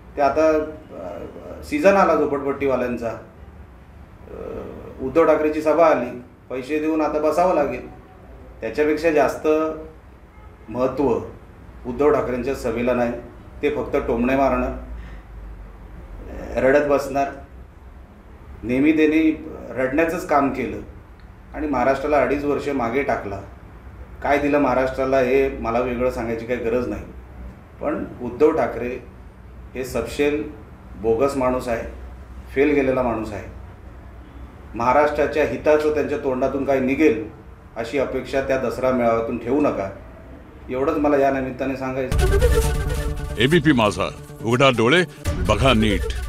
ते आता सीझन आला झोपडपट्टीवाल्यांचा, उद्धव ठाकरेची सभा आली, पैसे देऊन आता बसावं लागेल. त्याच्यापेक्षा जास्त महत्त्व उद्धव ठाकरेंच्या सभेला नाही. ते फक्त टोमणे मारणं, रडत बसणार. नेहमी त्यांनी रडण्याचंच काम केलं आणि महाराष्ट्राला 2.5 वर्ष मागे टाकला. काय दिलं महाराष्ट्राला हे मला वेगळं सांगायची काही गरज नाही. पण उद्धव ठाकरे हे सपशेल बोगस माणूस आहे, फेल गेलेला माणूस आहे. महाराष्ट्राच्या हिताचं त्यांच्या तोंडातून काही निघेल अशी अपेक्षा त्या दसरा मेळाव्यातून ठेवू नका, एवढंच मला या निमित्ताने सांगायचं. एबीपी माझा, उघडा डोळे बघा नीट.